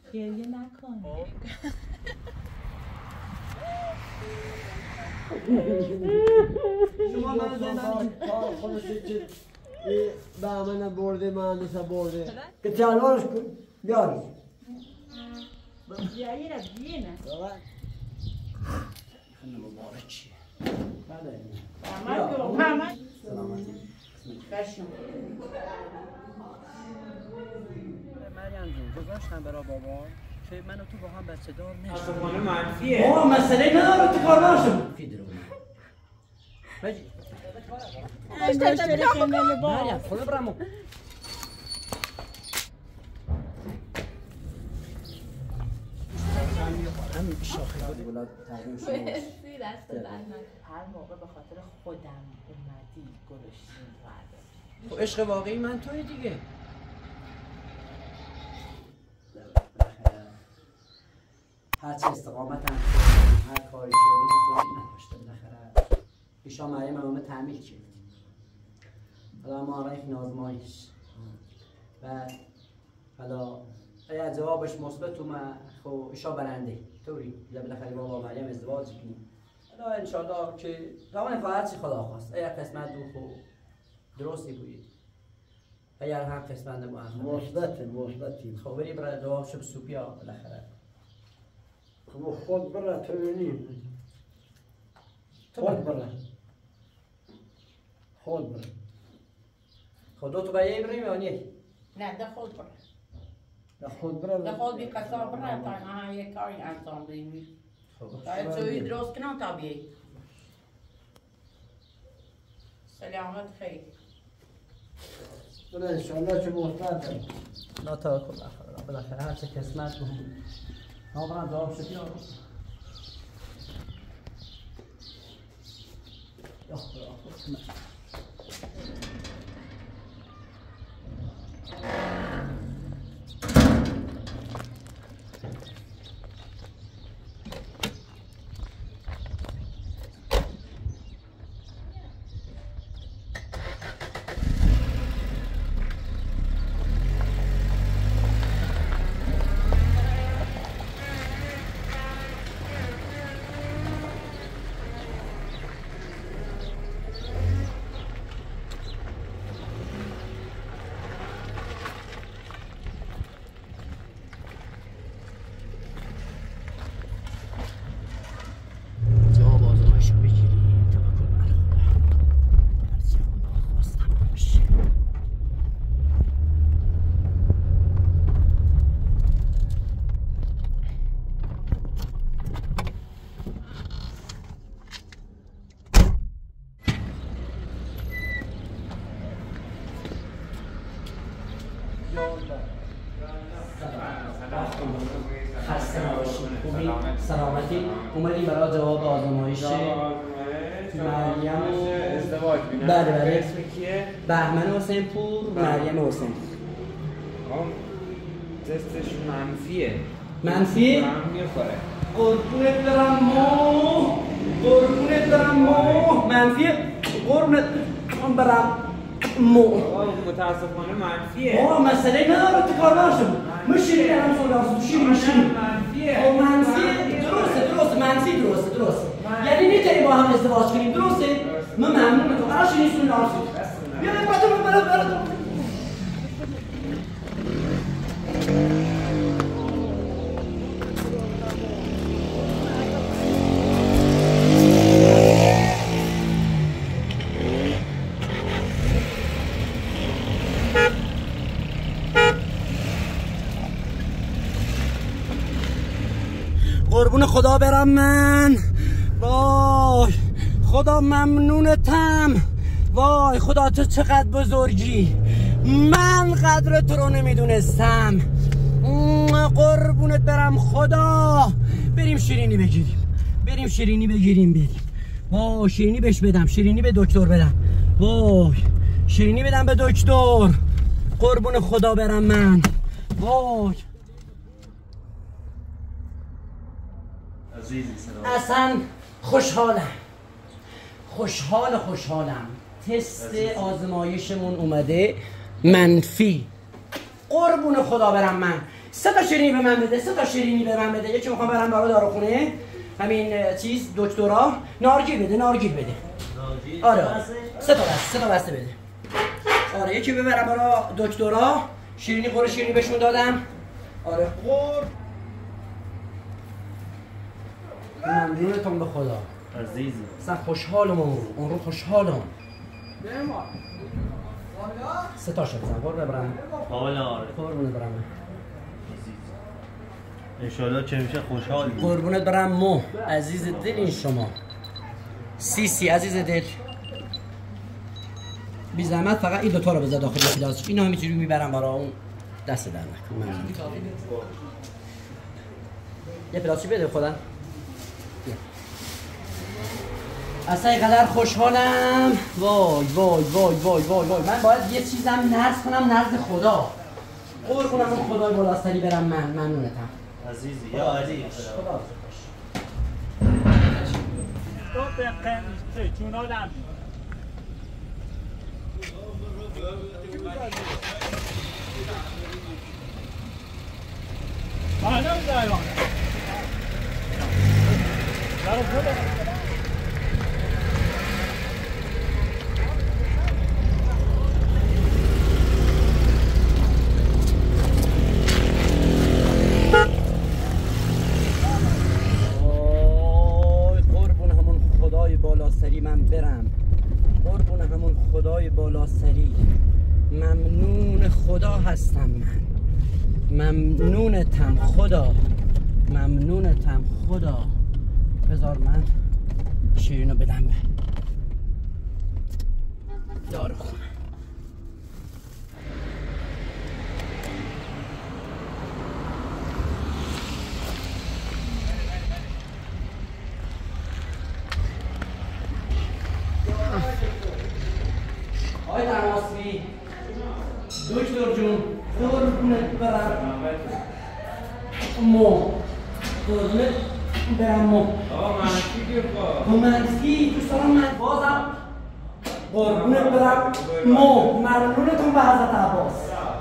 گریه نکن. شما من زندگی خودش که به من برده مهندس برده که تلوارش کن بیاری بیایی را بینه خیلی مبارک چیه محمد سلامتی بشون مریم جون گذاشتم برای بابا که من و تو با هم بچه دار نشیم. استفانه منفیه. آه مسئله نداره تو کار نشم کی درونه؟ بجی. مریم خدا برامو. همین شاخه بود ولاد تقریبا شما. هر موقع به خاطر خودم اومدی گلشتین فردا. خب عشق واقعی من توی دیگه. هر چه استقامت هم کردم، هر کاری کردم توی نداشته بالاخره ایشا مریم امام تعمیل کرد حالا ما رایخ آزمایش و حالا اگر جوابش مثبت اومد خب ایشا برنده طوری بالاخره با مریم ازدواج کنیم حالا انشالله که روان فقط چی خدا خواست اگر قسمت دو خوب درستی بودید اگر هم قسمت مثبتی خب بری برای جوابش بسوپیا بالاخره خب خود برای تو نیم خود برای خود دو تو برای بریم یا نیه؟ نه ده خود برای خود برای ده خود بی کسا برای تا ها یک کاری انجام دهیم تا توی درست کنم تا بیایی سلامت خیلی برای انشالله که مثبت لا توکل بالاخره هر چه قسمت بود نامرم جواب شد یا سلامتی اومدیم برای جواب آزمایش مریم و ازدواج بینم. بله اسم کیه؟ بهمن حسین پور مریم حسین تستش منفیه. منفی؟ هم میخوره. قربونت برم مو منفی قربونت برم مو متاسفانه منفیه. مسئله نداره تو کار نشم مشیری هم سوال شیری منفیه. منفی درسته یعنی میتونی با هم ازدواج کنیم درسته؟ من ممنون تو قرار شنیستون نارسی بیا برای قربون خدا برم من وای خدا ممنونتم وای خدا تو چقدر بزرگی من قدر تو رو نمیدونستم قربونت برم خدا بریم شیرینی بگیریم وای شیرینی بهش بدم شیرینی به دکتر بدم وای شیرینی بدم به دکتر قربون خدا برم من وای اصلا خوشحالم تست آزمایشمون اومده منفی قربون خدا برم من 3 تا شیرینی به من بده، 3 تا شیرینی به من بده. یکی میخوام برم برای داروخونه، همین چیز دکترا، نارگیل بده، نارگیل بده. آره 3 تا بسته بده. آره یکی ببرم برای دکترا، شیرینی قرص شیرینی بهشون دادم. آره قرب. ممنونتون به خدا. عزیزی. اصلا خوشحالم اون رو خوشحالم. 3 تا شد زن قربونه برم. حالا آره. قربونه برم. انشالله چه میشه خوشحال. قربونت برم مو عزیز دل این شما. سی عزیز دل. بی زحمت فقط این دوتا رو بذار داخل پلاستیک. اینو همینجوری میبرم برای اون دست در نکن. یه پلاستیک بده خدا. اصلا اینقدر خوشحالم. وای من باید یه چیزم نرس کنم نزد خدا. قربونم اون خدای بالاستری برم. من ممنونتم عزیزی یا علی. خدا من برم. قربون همون خدای بالا سری. ممنون خدا هستم من. ممنونتم خدا. ممنونتم خدا. بذار من شیرینو بدم به داروخونه. آقای تماسبی دکتر جون قربونت برم مو قربونت برم مو منفی بیار با منفی دوست دارم من بازم قربونت برم مو ممنونتون به حضرت عباس.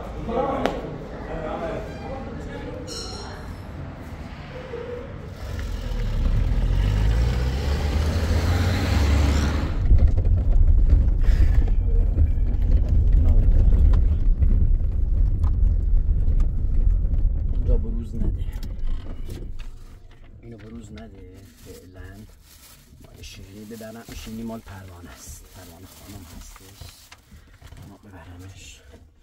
ببرم شیرینی مال پروانه است. پروانه خانم هستش. ما ببرمش.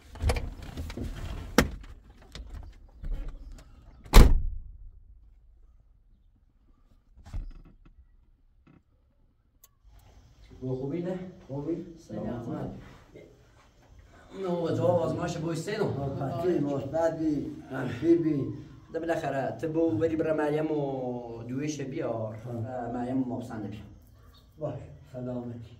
خوبی نه؟ خوبی؟ سلامت. اینو جواب آزمایش بویسته نو. خطی مثبتی منفی ده بالاخره تبو بری برای مریم و دویش بیار. مریم و مابسنده بیار. باش سلامتی.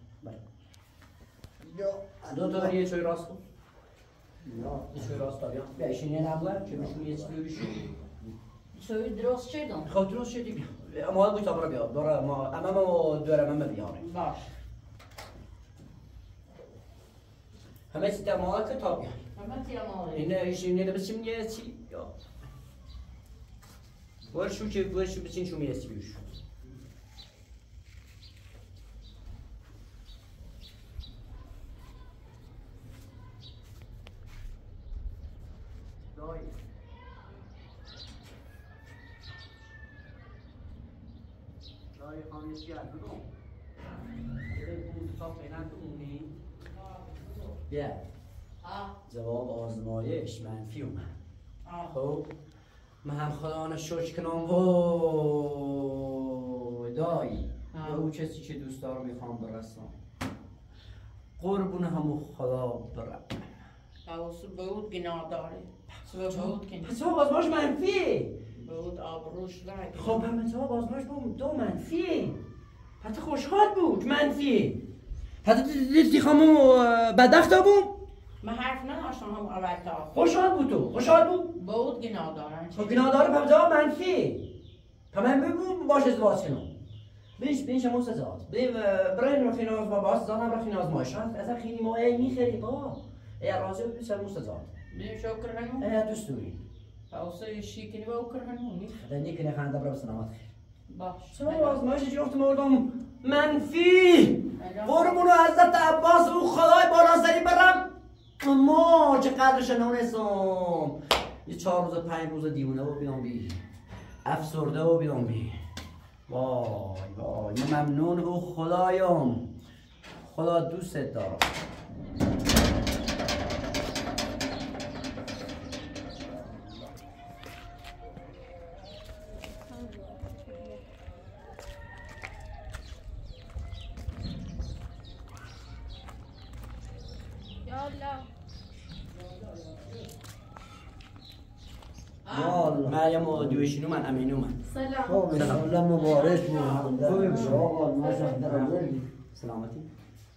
دو تا یه چای راست کن. یه چای راست بیا. بیا شینی نبود که بشون یه چیزی بشون. چای درست شدم. خب درست شدی بیا. اما بود تا بیا. داره ما اما دوره من بیاریم. باش. همه چی تمام کتاب بیار. همه تمام. این شینی بسیم یه چی یا. ورشو که ورشو بسیم شو میستی بیش. بیا جواب آزمایش منفی اومد. خب من هم خدا رو شکر کنم وای دایی به او کسی که دوست دارم میخوام برسم. قربون همون خدا برم. بود گناه داره. بود که پس جواب آزمایش منفی. بود آبروش رنگ. خب همه جواب آزمایش بود دو منفی. حتی خوشحال بود منفی. حتی دیدی خامو بدبخت بود. من حرف نداشتم هم اول تا. خوشحال بود تو. خوشحال بود. بود گناه دارن. خب گناه داره پس جواب منفی. من بگو باش ازدواج کنم. بیش همون سزاد. برای نخین از باباست زانم رخین آزمایش هست. اصلا خیلی ما ای میخری با. ای راضی بود بیش همون سزاد. بیم شکر کنم. ای دوست دوری. اوصي شيكني بوكر هنوني خدني كده خانده برا سلامت خیر باش چرا آزمایش جفت مردم منفی قربون حضرت عباس و خدای بالا سری برم اما چقدرش نونستم یه 4 روز 5 روز دیونه و بیام بی افسرده و بیام بی وای وای من ممنون او خدایم خدا دوستت دارم مریم و دویشینو من امینو من خب انشالله مبارک بود خوبی بشه آقا سلامتی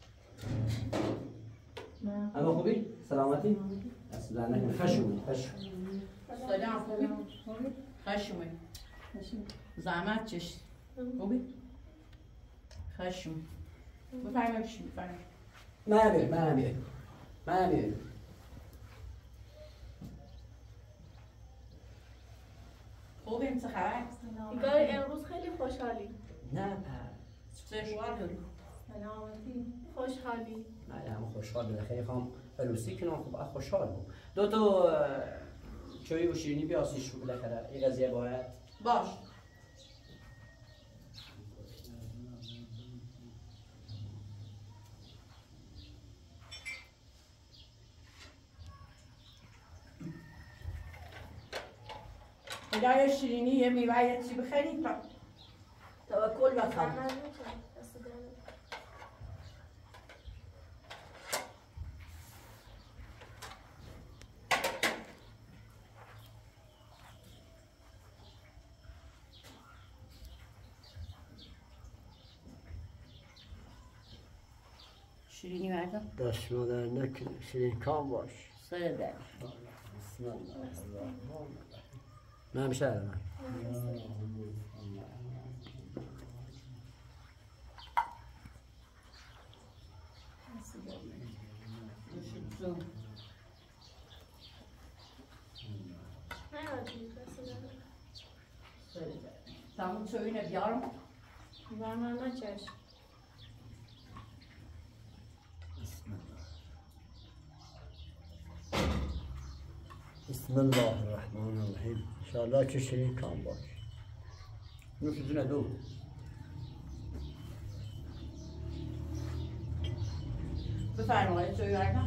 اما خوبی؟ سلامتی؟ اصلا نکنه خشم سلام خوبی؟ خشمه زحمت چش خوبی؟ خشم بفرمه بشی بفرمه من بیایم خوبیم چه خبر؟ انگار امروز خیلی خوشحالی. نه سشوار داری؟ سلامتی. خوشحالی. نه هم خوشحال بالاخره خواهم فلوسی کنم خوب خوشحال بود 2 تا چای و شیرینی بیاسیش رو بالاخره این قضیه باید باش یه شیرینی یه میوه یه چی بخرید توکل بخوام شیرینی بردم دست مادر نکنه شیرین کام باش سر در بسم الله الرحمن الرحیم من بشه Tamam söyle yavrum. Vermem çeş. بسم الله الرحمن الرحیم انشاءالله که شیرین کام باش نوش جون دو بفرمایید چای بردم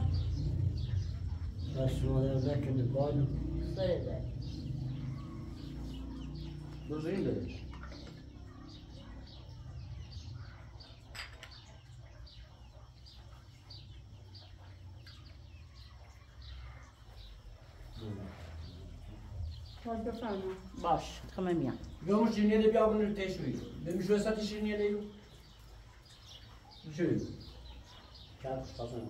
دست مادر نکنه بانو سر در بزرگی داره باش تمام میام بیامون شیرینی ده بیامون تشویی بمیشو ساعت شیرینی ده شوی کار خاصه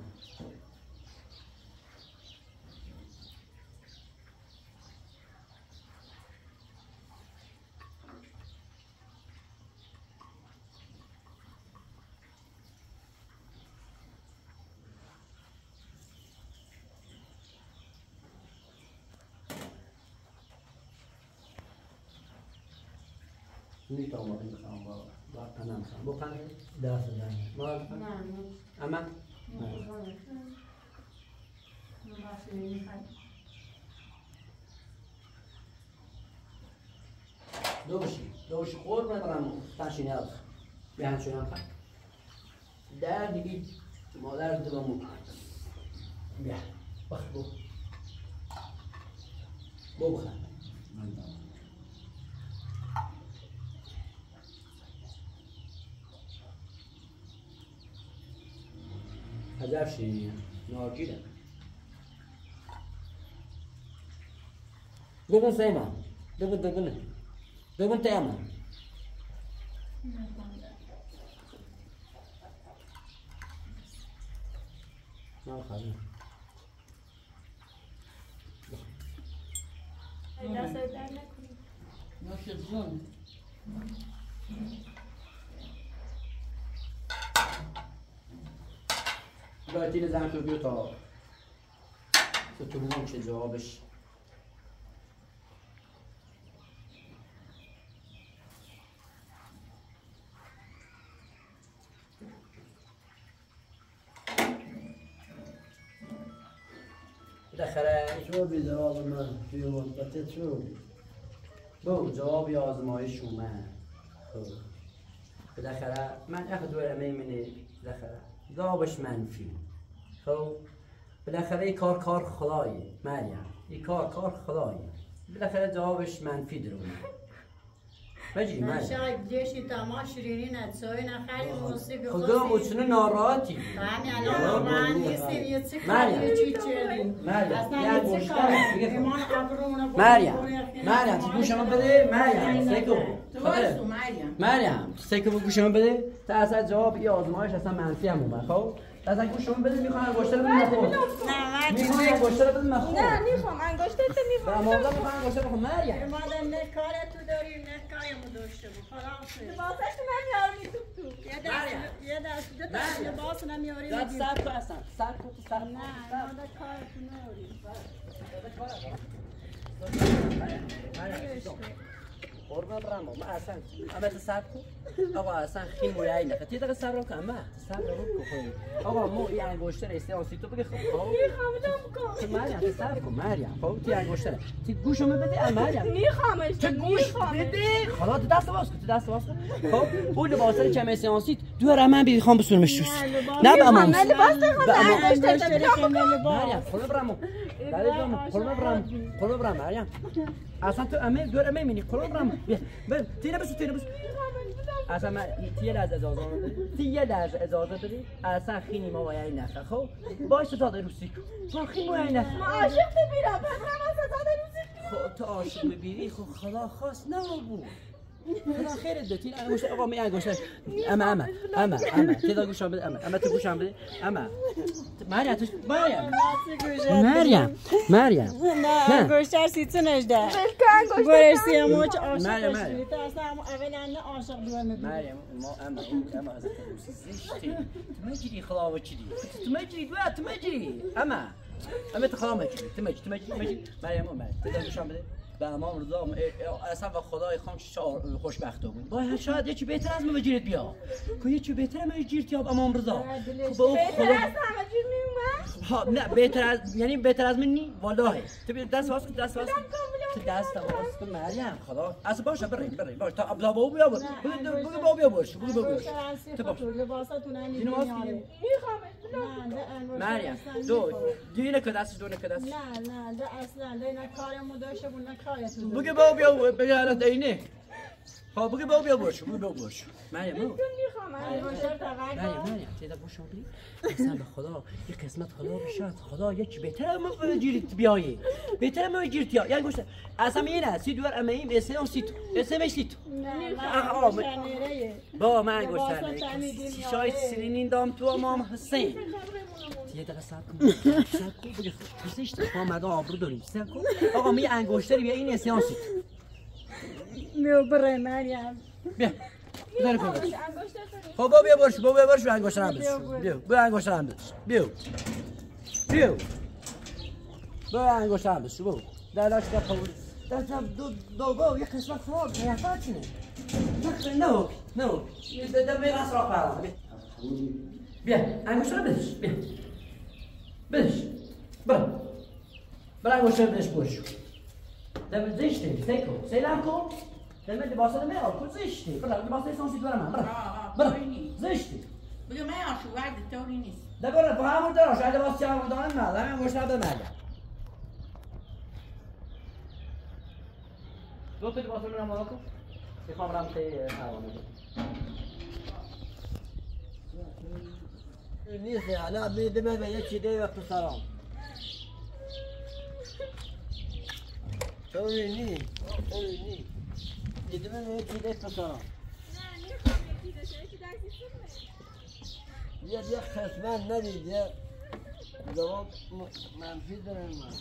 نیت آماده میخوام با پناه میخوام با پناه دست دارم ما اما دوشی قرب ندارم تنشی نیاد به همچون هم خواهد در دیگه مادر دلمون بیا بخ بو بخواه عجب شیرینیه نارگیره بگون سیما بگون تیما نه خواهیم دست در نکنید. نوش جون باید زن تو بیو تا تو بگم چه جوابش بالاخره شو جواب من توی مثبت شو بو جوابی آزمایش اومد. خب بالاخره من دور میمونه بالاخره جوابش منفی. خب بالاخره این کار خدایه مریم، این کار خدایه. بالاخره جوابش منفی درونه. بجی مریم شاید دیشی تمام شیرینی نتسایی نخری موسیقی خدا مچونه ناراحتی همین الان من نیستیم یه چی مریم. کاری چی چیدیم مریم اصلا یه یه چی گوشتر کاری ایمان ابرونه مریم تو گوشم بده مریم سکو تو واسو مریم. مریم سکو گوشم بده تا اصلا جواب این آزمایش اصلا منفی هم اومد. خب اصلا گوشم بده میخوام انگشتر بدم مخور میخوام انگشتر بدم مخور نه نمیخوام انگشتر و مادر میخوام انگشتر بخور مریم ایمان نه کار تو داری نه کارمو داشته بود خلاص لباسش نمیارمی تو یه دست دو تا لباس نمیاری داد سب کن اصلا سب کن تو سب نه ایمان کارتو نداری قربان برم ما اصلا اما صبر کن آقا اصلا خیلی مویایی نه یه دقیقه صبر کن اما صبر کن آقا مو این انگشتر استیانسی تو بگی خب میخوام تو مریم صبر کن مریم خب تی انگشتر تی گوشو بده مریم میخوامش تو گوش بده خدا تو دست باز کن خب اون لباسه کم استیانسی دور من بخوام بسونمش توش نه به امام نه لباس بخوام انگشتر مریم خدا برم خدا برم مریم اصلا تو امه دور امه مینی خدا برم بیا تیره بسو اصلا من یه لحظه اجازه بدی اصلا خیلی ما باید نخه خب باش تو داده روسی تو خیلی باید نخه ما عاشق ببیرم پدرم از داده روسی خب تو عاشق ببیری خب خدا خواست نبود خدا خیرت بده این انگشتر آقا می انگشتر اما تدا گوشم بده اما تو گوشم بده اما مریم تو مریم نه انگشتر سیتونش ده گوشتی هموچ عاشق بشید تو اصلا اولا نه عاشق دومه بود مریم ما اما از زشتی تو مجری خلاوه چیدی تو مجری اما تو خلاوه چیدی تو مجری مریم تدا گوشم بده به امام رضا اصلا و خدای خان خوشبخت بود باید شاید یه چی بهتر از من بگیرت بیا که یه چی بهتر من بگیرت یا امام رضا بهتر از همه جور میومد ها نه بهتر از یعنی بهتر از من نی والله تو دست واس کن تو دست واس کن مریم خدا از باشه بریم باش تا ابلا بابا بیا بگو بیا باش تو باش لباساتون هم اینو واس میاره مریم دو که دست نه ده اصلا نه کارمو داشته بود نه کارتون بگو بابا بیا بگو دینه خب بگو بابا بیا باش مریم مریم تیدا باشم بی اصلا به خدا یک قسمت خدا بشد خدا یک بهتر ما بگیرید بیایی بهتر ما بگیرید یا یعنی گوشت اصلا اینه سی دور امیم اسم سیت با من گوشتن شاید سرینین دام تو امام حسین یه دقیقه صبر کن بگه پسش ما مدا آبرو داریم صبر کن آقا می انگشتری بیا این اسیانسی میو بره مریم بیا بذار کن خب بیا برش انگشتر هم بیا انگشتر هم بیا انگشتر هم بیا در لاش کا قبول دستم دو با یه قسمت خراب حیفت نه نه ده میراث را پارم بیا انگشتر بدش برا انگشتر بدش برش ده زشته سیکو سلام کن ده لباس ده میاد کن زشته برا لباس سانسی دور من برا زشته بگه من آشوارد طوری نیست ده برا با همون دارم شاید لباس چهار دارم نه همین انگشتر بده مریم دو تا لباس رو میرم کن میخوام رم تی حوانه نیست الان میدم به یه چیزی وقت سلام چونی میدم به یه چیزی وقت سلام یه خصمان ندید یه جواب منفی دارم من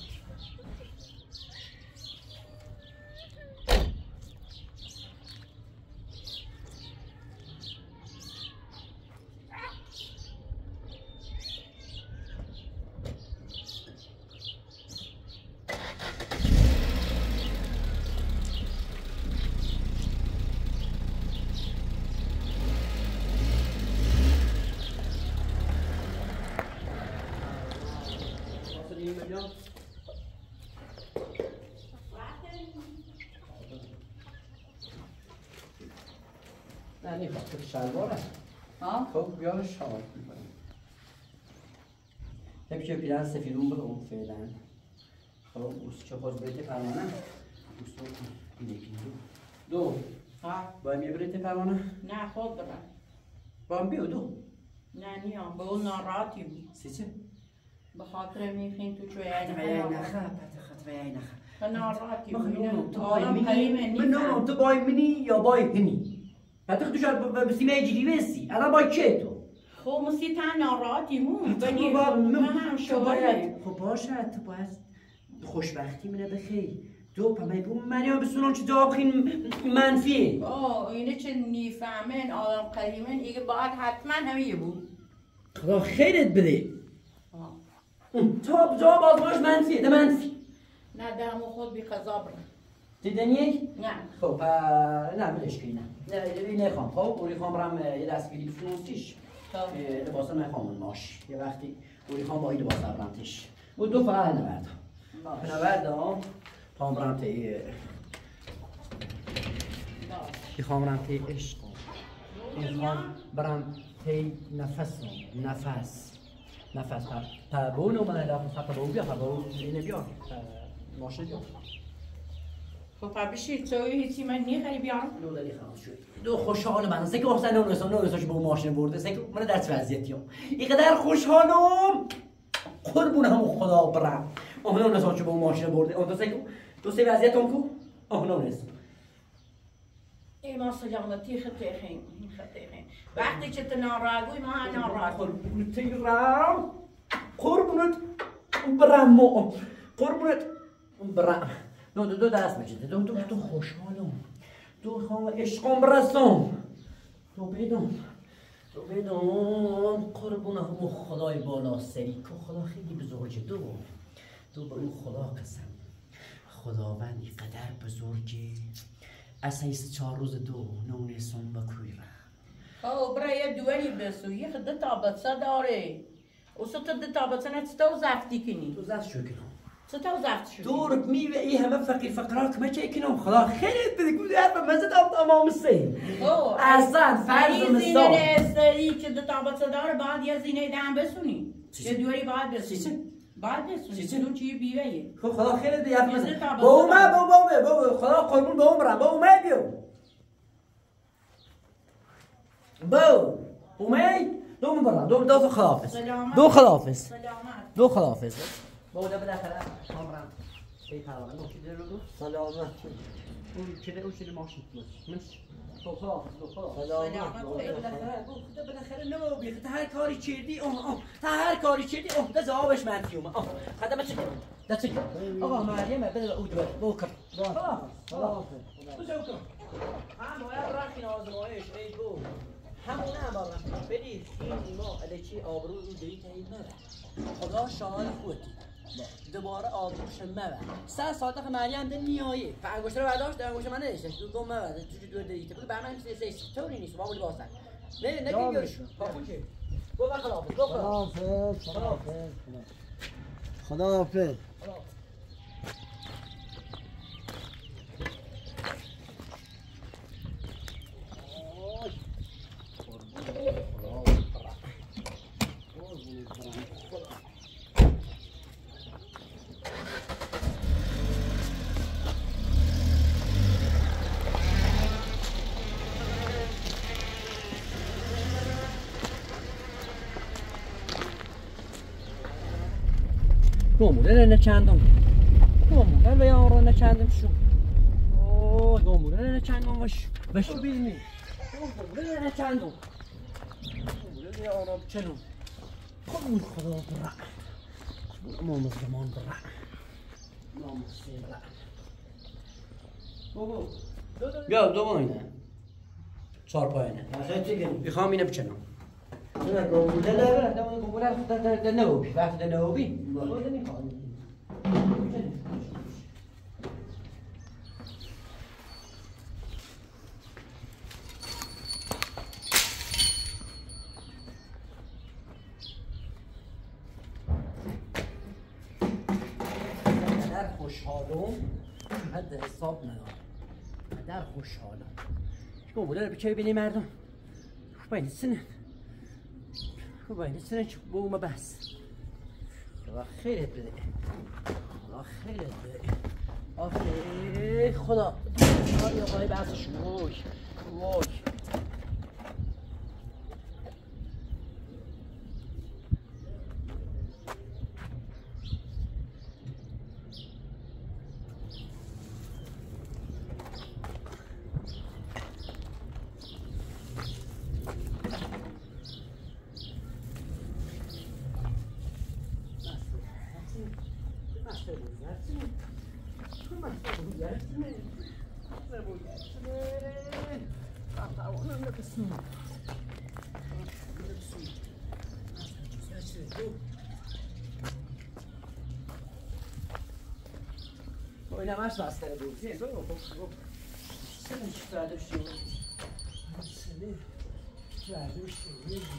نه نیخواد تو شلواره ها؟ خب بیارش شلوار میکنیم همیشه پیرن سفیدون برو فعلا خب اوست چه خود بریت پروانه اوست رو اینه دو ها؟ باید یه بریت پروانه نه خود برم باید بیو دو نه نیام به اون ناراحتی بود سی به خاطر میخین تو چوی عین ویای نخه پتخت ویای نخه به ناراحتی بود مخنونم تو آدم بای کریمه منی منونم تو بای منی یا بای هنی پتخت دوش بسیمه جیری بسی الان بای چه تو خب مسی تا ناراحتی مون تو بنی هم شواره خب باشه تو باید خوشبختی منه بخیر دو پمی بون منی ها بسونم چه داخل منفیه اینه چه نیفهمن آدم کریمن ایگه باید حتما همیه بود خدا خیرت بده تا جواب آزمایش منفیه ده منفی نه دمو خود بی قضا برم دیدنی؟ نه خب نه بلش کنی نه نخوام خب اولی خوام برم یه دستگیری بسونستیش لباسا نخوام ماش یه وقتی اولی خوام با این لباس برم تیش و دو فقط نوردم خوام برم تی خوام برم تی عشق خوام برم تی نفس تا بونو من نفس تا بو بیا تا بو اینه بیا ماشه بیا خب بشید توی هیچی من نیخری بیارم دو دلی خلاص شد دو خوشحال من سه که حسین نورساش با ماشین برده سه که من دست وضعیتی هم اینقدر خوشحالم قربون هم خدا برم نورساش با ماشین برده اون دو سه وضعیت هم کو نورس ای ما سلامتی خطیخیم وقتی که تو ناراگوی ما هم ناراگوی قربونت تیرم قربونت برم دو دست بچید دو خوشحالم دو خوام عشقم برسم دو بدم قربون همون خدای بالا سری که خدا خیلی بزرگه دو به اون خدا قسم خداوندی قدر بزرگه اساس 4 روز دو نونسون با کوی را خب برای یه دوری بسو یه خده تابتسه داره و ستا ده تابتسه نتستا و زفتی کنی تو زفت شو کنم ستا و زفت شو دورك مي ايه همه فقير فقرات ما شايكنهم خلاص خير بدك تقول عارفه ما زاد امام السين احسن فرض زینه استری که ده تابتسه داره بعد یه زینه دهم بسونی یه دوری بعد بسونی بعد بسونی اون چیه بیوهیه خب خدا خیرت بده یه مثلا با خدا قربون با عمرم با اومد بیو با اومد دوم برا دو خلافز دو خلافز با ده بالاخره عمرم ای پروانه ما چیزی رو سلامت اون چیزی ماشین مش خب سلامت بالاخره نمو تا هر کاری چیدی هر کاری چیدی ده جوابش منفی اومد خدمت چه ده چه آقا مریم بده اود بکر خلاص هم باید رفتین آزمایش ای دو همونه هم باید بدید این ما الکی آبرو رو دیگه تایید نبر خدا شاهد خودی دوباره آبروش مبر 3 ساعت که مریم ده نیایی انگشت رو برداشت انگشت من نشه تو گم مبر تو دور دیگه بود برام سه طوری نیست معمولی واسه نه بیارش پاپوچه گو خداحافظ گموره نه چندم گموره به یارو نه چندم شو گموره نه چندم باش ببینی گموره نه چندم گموره به یارو چنو خود خدا برا امام زمان برا امام سیرا بیا دو اینه 4 پایینه میخوام اینه بچنم نه گموره ده نوبی وقت ده نوبی خوشحالم حد حساب ندارم قدر خوشحالم شما بوده رو بچه بینی مردم باید سنن باید سنن چه بوم بس خدا خیرت بده خدا خیرت بده آخه خدا آقای آقای بحثش وای وای Oyna maç bastırı bu. Sen böyle bak. Sen hiç verdi bir şey yok. Sen hiç verdi bir şey yok.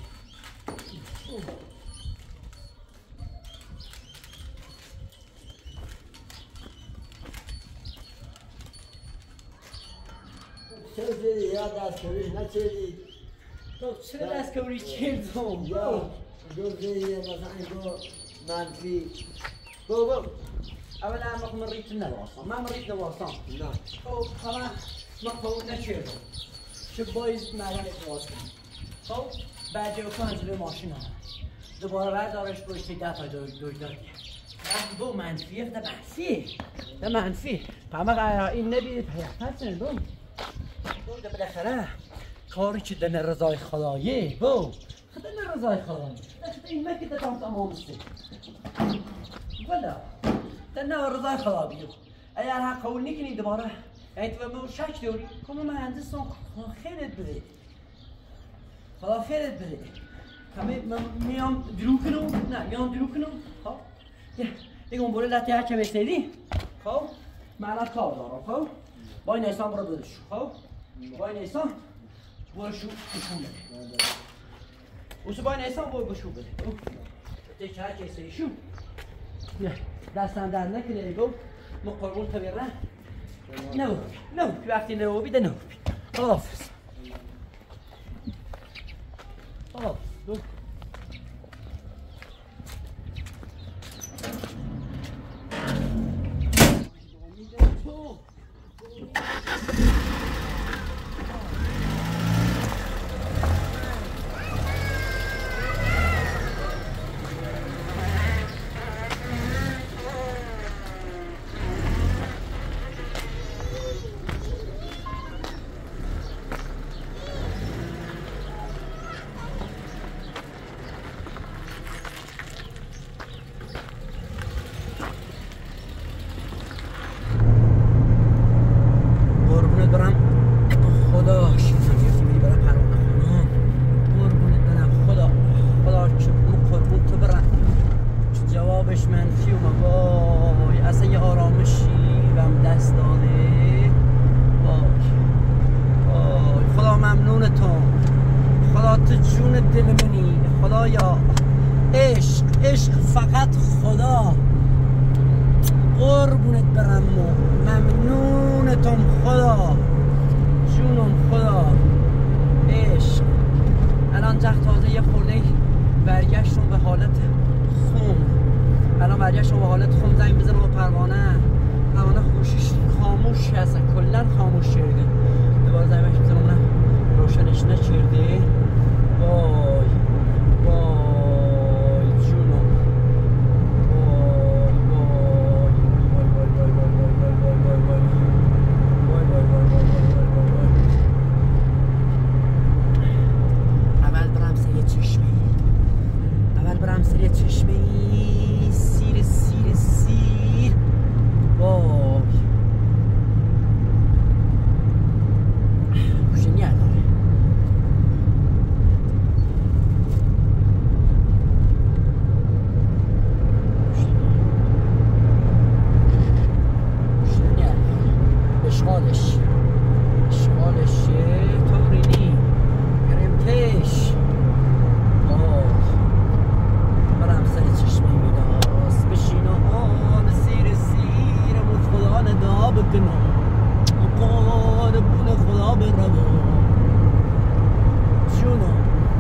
چه یا دست کبریش نه چیزی تو چرا دست کبریش کردم یا دو زیریه مثلا دو منفی بابا اولا ما مريت نواصل ما مريت نواصل نه او خلاص ما قونا نشيرو شو بايز معنا نواصل خب بعد جو کن جلوی ماشین ها دوباره بردارش پشت دفعه دوی دادی بو منفیه ده منفی پامه این نبید پیختن بو ده بالاخره کاری که دن رضای خدایه بو خدن رضای خدایه این مکه ده تمام است ولا دن رضای خدا بیو اگر حق قول نکنی دوباره یعنی تو به شک داری کم مهندسان خیرت بده خدا خیرت بده همه میام درو کنم نه میام درو کنم خب دیگه اون بوره لطه هرچه بسیدی خب من کار دارم خب با این ایسان برو بدش خب با این ایسان برشو بشون بده اوسو با این ایسان برو بشون بده دیگه هرچه ایسایشون دستم در نکنه نگو ما قربون طبیعه نو وقتی نو بیده نو خداحافظ دو خدا به روا جونم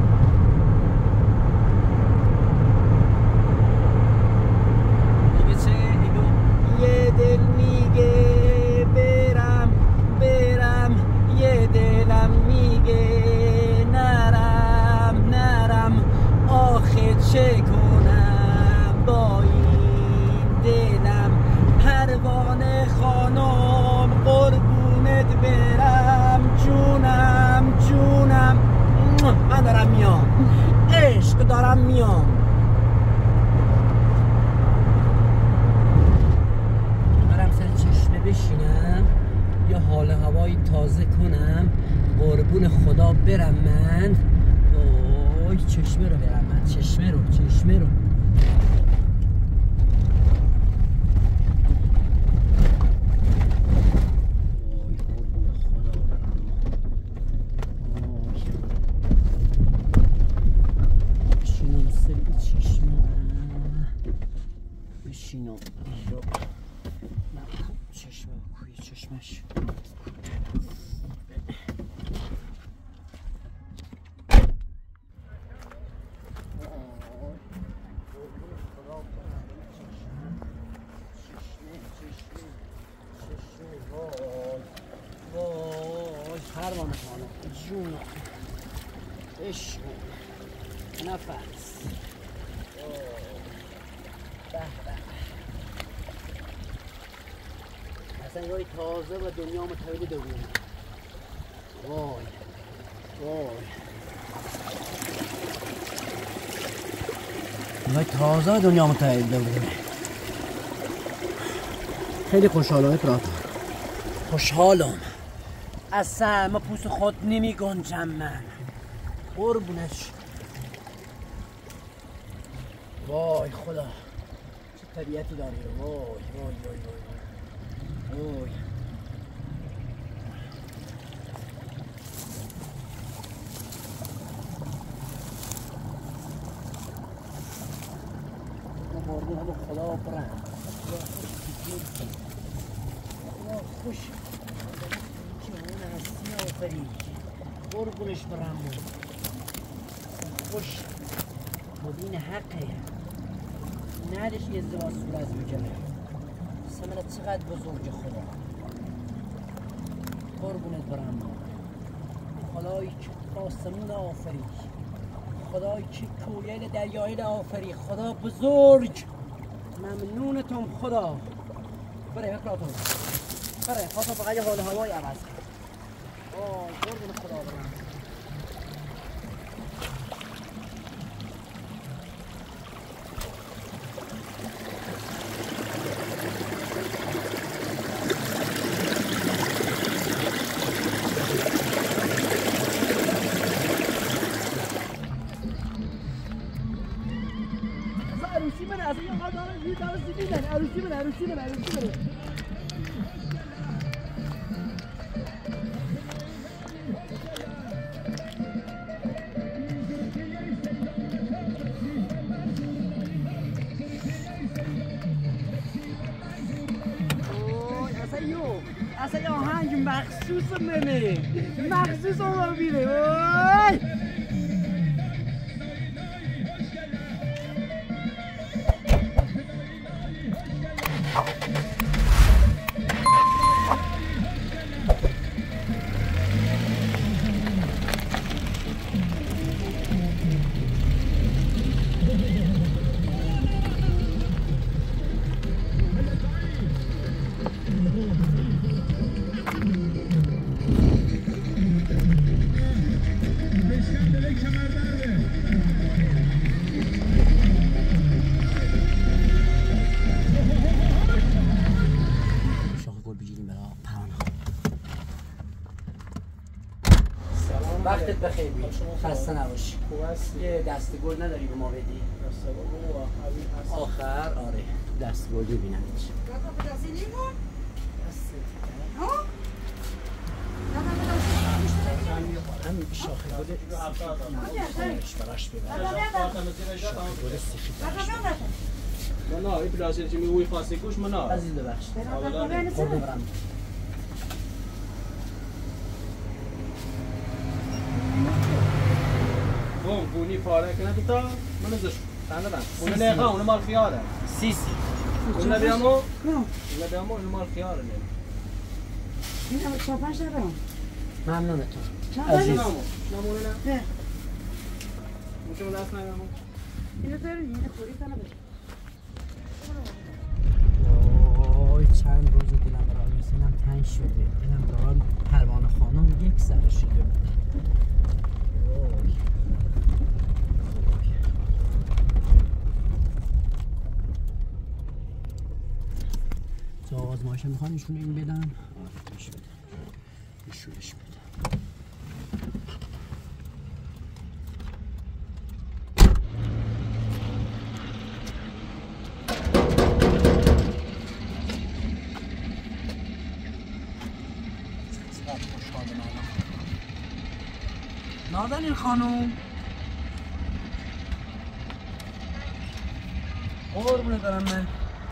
میگه چه؟ یه دل میگه برم یه دلم میگه نرم آخه چه کنم با این دلم پروانه خانم قربونت برم جونم من دارم میام عشق دارم میام برم سر چشمه بشینم یا حال هوایی تازه کنم قربون خدا برم من وای چشمه رو برم من چشمه رو بشینم چشمه کوی چشمش وای پروانه خانم جونم عشق نفس اصلا یاری تازه و دنیا متولد دوونه وای یاری تازه و دنیا متولد دوونه خیلی خوشحالم پراتو خوشحالم اصلا ما پوست خود نمی گنجم من قربونش وای خدا چه طبیعتی داری وای قربون همه خدا برم خوش که اون هستی آفری قربونش برم خوش مدین حقه ندش یه ازدواج سور از میکنه سمنه چقدر بزرگ خدا قربونت برم خدایی که آسمون آفری خدایی که کویل دریایل آفری خدا بزرگ ممنونتم خدا بره اکراتون بره خواستم فقط یه حال هوای عوض کرد قربون خدا برم عروسی من اصلا یه آهنگ مخصوص منه مخصوص اون میره وقتت بخیر بید خسته نباشی یه دست گل نداری به ما بدی آخر آره دست گل ببینم هم شاخه گل براش ببرم شاخه گل سفید نه این برازیل چی میگویی خاصی گوش منا عزیز ببخش خورده برم دوم گونی پاره کنه تو تا من ازش فهمیدم اون نه اون مال خیاره سیسی اون بیامو اون مال خیاره این چاپش دارم ممنونتون عزیز نمونه نه میشه دست نگم اینو داریم اینو خوری کنه وای چند روز دلم برای آرسینم تنگ شده دلم برای پروانه خانم یک سر شده بود جا آزمایش میخوام ایشون این بدم ایشونش بدم نازنین خانوم قربونه برم من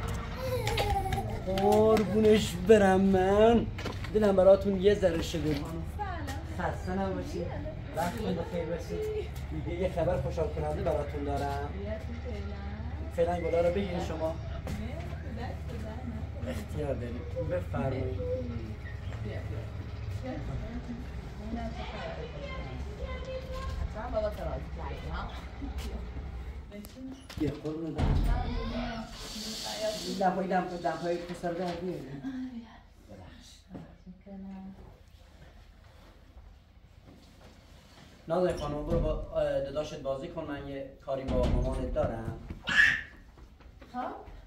قربونش برم من دلم براتون یه ذره شده خسته نباشید وقتتون بخیر باشید دیگه یه خبر خوشحال کننده براتون دارم فعلا این بالا رو بگیرید شما اختیار دارید بفرمایید یه قربونه دارم دمپایی پسر درد میاره نازنین خانم برو با داداشت بازی کن من یه کاری با مامانت دارم ها؟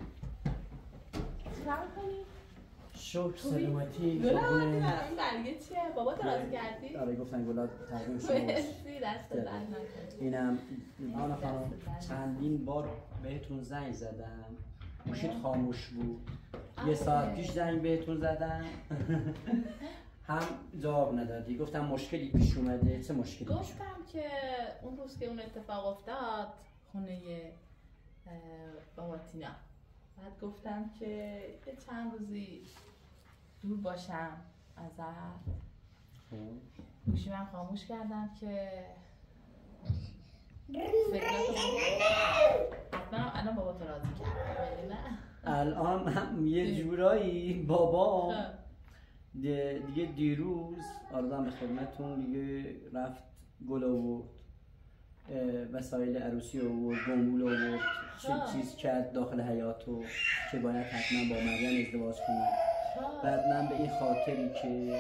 چیکار کنی؟ شکر سلامتی گلاب این برگه چیه؟ بابا تو راضی کردی؟ آره گفتن گلاب تقدیم شما مرسی دست در نکنی اینم آنا خانم چندین بار بهتون زنگ زدم گوشیت خاموش بود یه ساعت پیش زنگ بهتون زدم هم جواب ندادی گفتم مشکلی پیش اومده چه مشکلی پیش اومده؟ گفتم که اون روز که اون اتفاق افتاد خونه بابا تینا بعد گفتم که یه چند روزی دور باشم ازت گوشی من خاموش کردم که حتما الان بابا تو راضی کردم نه الان هم یه جورایی بابا دیگه دیروز آردم به خدمتون دیگه رفت گل آورد وسایل عروسی آورد گنگول آورد چیز کرد داخل حیاطو که باید حتما با مریم ازدواج کنم بعد من به این خاطری که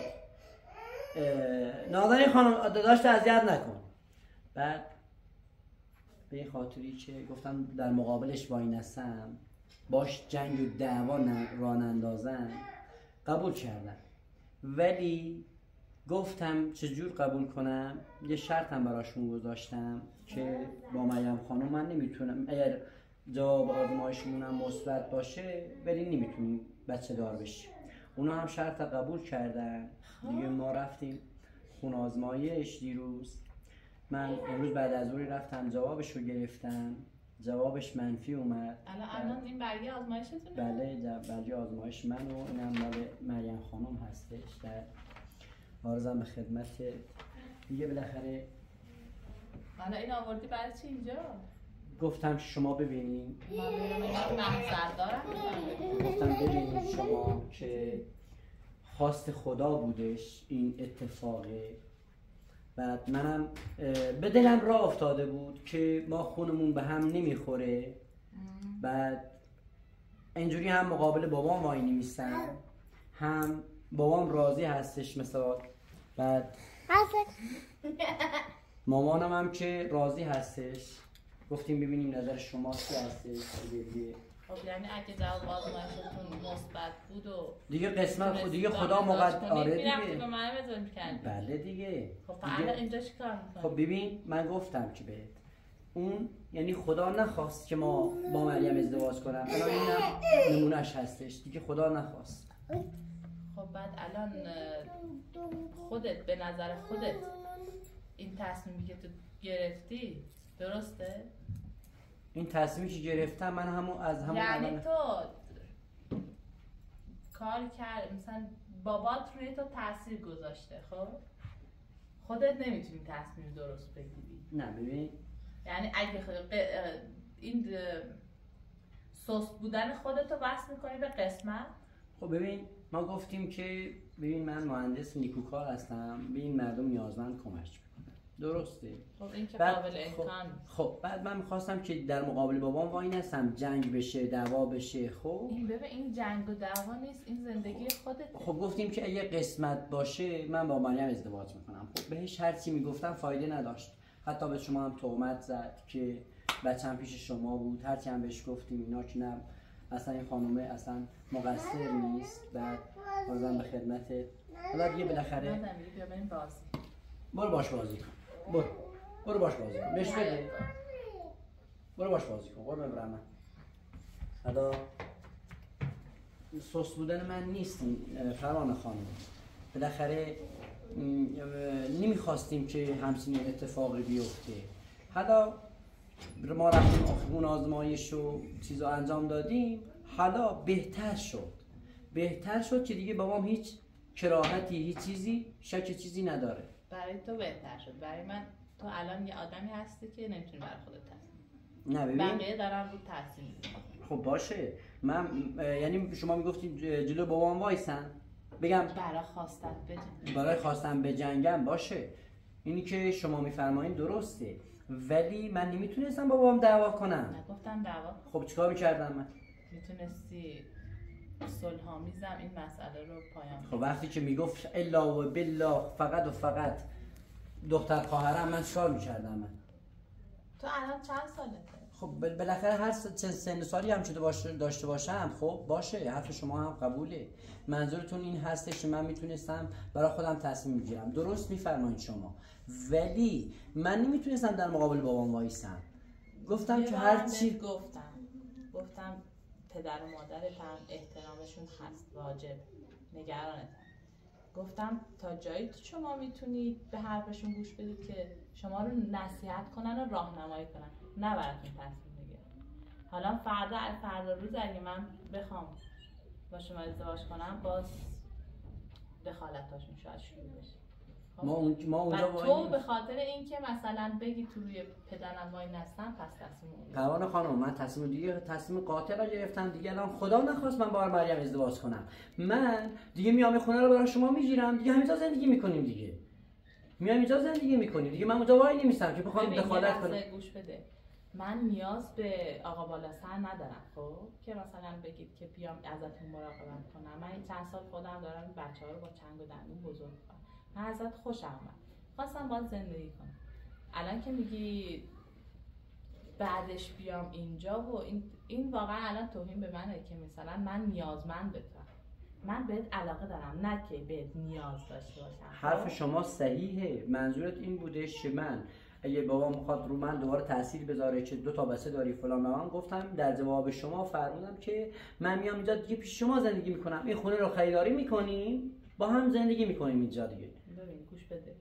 نازنین خانم داداشت اذیت نکن بعد به این خاطری که گفتم در مقابلش وای نستم باش جنگ و دعوا راه نندازم قبول کردم ولی گفتم چجور قبول کنم یه شرطم براشون گذاشتم که با مریم خانم من نمیتونم اگر جواب آزمایشمونم مثبت باشه ولی نمیتونیم بچه دار بشیم اونا هم شرط قبول کردن دیگه ما رفتیم خون آزمایش دیروز من امروز بعد از اوری رفتم جوابش رو گرفتم جوابش منفی اومد الان این برگه آزمایشتونه؟ بله برگه آزمایش من و اینم مال مریم خانم هستش در عرضم به خدمت دیگه بالاخره حالا این آوردی برای چی اینجا؟ گفتم شما ببینیم من محضر دارم گفتم ببینیم شما که خواست خدا بودش این اتفاقه بعد منم به دلم راه افتاده بود که ما خونمون به هم نمیخوره بعد اینجوری هم مقابل بابام وای نمیستم هم بابام راضی هستش مثلا بعد مامانم هم که راضی هستش گفتیم ببینیم نظر شما چی هستش دیگه خب یعنی اگه جواب آزمایشتون مثبت بود و دیگه قسمت خود دیگه خدا مقدر آره دیگه به من بزن کردی بله دیگه خب الان اینجا چیکار می‌کنی؟ خب ببین من گفتم که بهت اون یعنی خدا نخواست که ما با مریم ازدواج کنم الان اینم نمونهش هستش دیگه خدا نخواست خب بعد الان خودت به نظر خودت این تصمیمی که تو گرفتی درسته؟ این تصمیمی که گرفتم من از همون یعنی اول تو کار کرد مثلا بابات روی تو تاثیر گذاشته خب خودت نمیتونی تصمیم درست بگیری. نه ببین، یعنی اگه این سست بودن خودتو وصل میکنی به قسمت. خب ببین ما گفتیم که ببین من مهندس نیکوکار هستم، به این مردم نیازمند کمک میکنم، درسته؟ خب این که قابل امکان. خب بعد من میخواستم که در مقابل بابام وای نستم جنگ بشه، دعوا بشه. خب این ببین این جنگ و دعوا نیست، این زندگی خودت. خب گفتیم که اگه قسمت باشه من با مریم ازدواج میکنم. خب بهش هر چی میگفتم فایده نداشت، حتی به شما هم تهمت زد که بچه‌م پیش شما بود. هر چی هم بهش گفتیم اینا که نه اصلا این خانومه اصلا مقصر نیست. بعد بازم به خدمتت. حالا دیگه بالاخره بیا بریم بازی. برو باش بازی کن. برو باش بازی کن. بهش بده. برو باش بازی کن. قربون برم. حالا سست بودن من نیست فرانه خانم. بالاخره نمیخواستیم که همچین اتفاقی بیفته. حالا ما رفتیم اون آزمایش و چیزا انجام دادیم، حالا بهتر شد که دیگه بابام هیچ کراهتی، هیچ چیزی، شک چیزی نداره. برای تو بهتر شد. برای من تو الان یه آدمی هستی که نمیتونی برای خودت تصمیم. نه ببین بقیه دارن رو تصمیم میگیرن. خب باشه، من یعنی شما میگفتید جلو بابام وایسن بگم برای خواستن بجنگم، باشه اینی که شما میفرمایید درسته، ولی من نمیتونستم با بابام دعوا کنم. نگفتم دعوا. خب چیکار میکردم من؟ میتونستی صلح‌آمیزم این مسئله رو پایان بدی. خب وقتی که میگفت الا و بالله فقط و فقط دختر خواهرم، من چیکار میکردم من؟ تو الان چند سالته؟ خب بالاخره هر سن سالی هم شده داشته باشم، خب باشه، حرف شما هم قبوله. منظورتون این هستش که من میتونستم برای خودم تصمیم میگیرم، درست میفرمایید شما، ولی من نمیتونستم در مقابل بابام وایسم. گفتم که هر چی گفتم پدر و مادرت هم احترامشون هست، واجب، نگرانت. گفتم تا جایی شما میتونید به حرفشون گوش بدید که شما رو نصیحت کنن و راهنمایی کنن، نه براتون تصمیم بگیرن. حالا فردا روز اگه من بخوام با شما ازدواج کنم، باز دخالتاشون شاید شروع بشه. ما اونجا تو به خاطر اینکه مثلا بگی تو روی پدرم وای نستم پس تصمیم اون. پروانه خانم، من تصمیم قاطع را گرفتم دیگه. الان خدا نخواست من با مریم ازدواج کنم، من دیگه میام خونه رو برای شما میگیرم دیگه، همینجا زندگی میکنیم دیگه. میام اینجا زندگی میکنیم دیگه، من اونجا وای نمیستم که بخوام دخالت کنم. گوش بده، من نیاز به آقا بالا سر ندارم، خب که مثلا بگید که بیام ازتون مراقبت کنم. من این چند سال خودم دارم بچه‌ها رو با چنگ و دندون بزرگ کنم. من ازت خوشم اومد، خواستم باید زندگی کنم. الان که میگی بعدش بیام اینجا و این واقعا الان توهین به منه که مثلا من نیازمند به تو. من بهت علاقه دارم، نه که بهت نیاز داشته باشم. حرف شما صحیحه، منظورت این بوده که من اگه بابا میخواد رو من دوباره تاثیر بذاره که 2 تا بچه داری فلان، من گفتم در جواب شما فرمودم که من میام اینجا دیگه پیش شما زندگی میکنم، این خونه رو خریداری میکنیم، با هم زندگی میکنیم اینجا دیگه. ببین گوش بده،